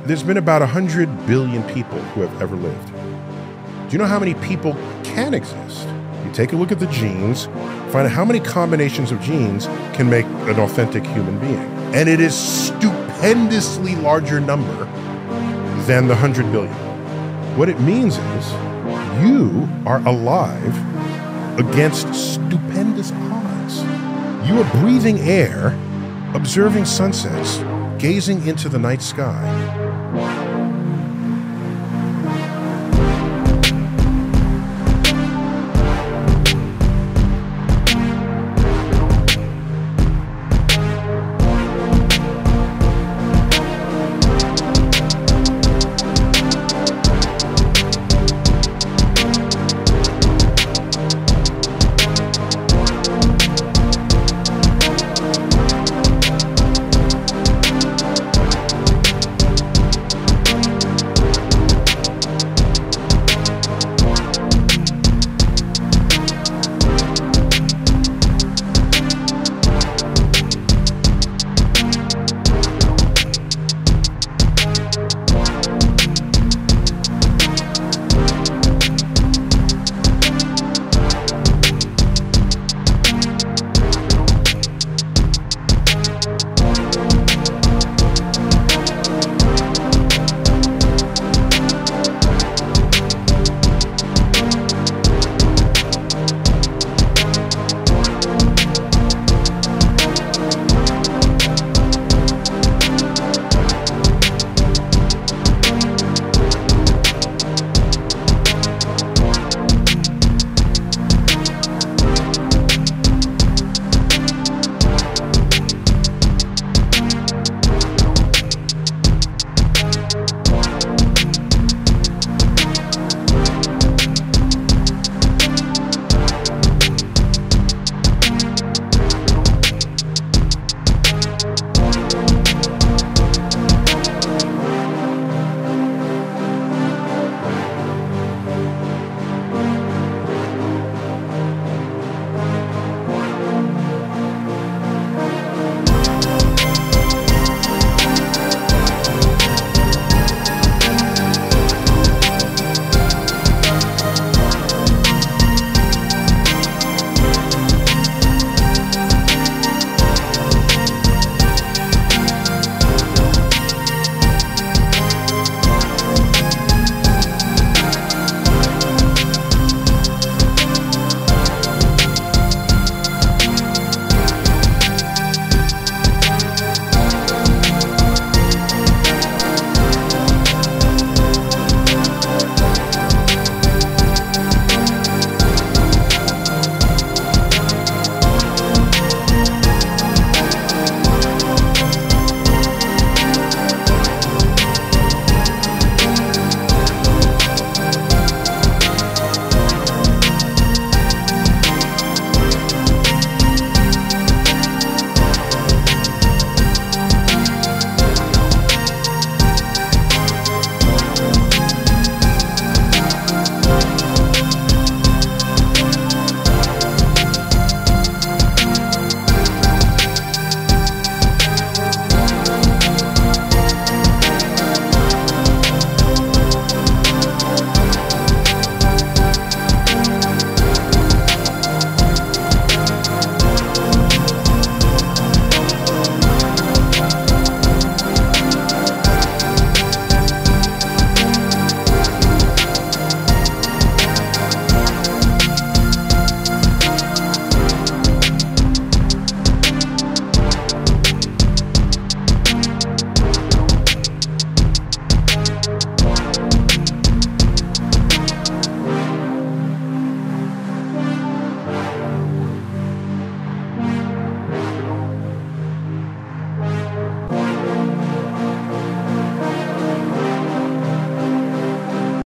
There's been about 100 billion people who have ever lived. Do you know how many people can exist? You take a look at the genes, find out how many combinations of genes can make an authentic human being. And it is stupendously larger number than the 100 billion. What it means is you are alive against stupendous odds. You are breathing air, observing sunsets, gazing into the night sky.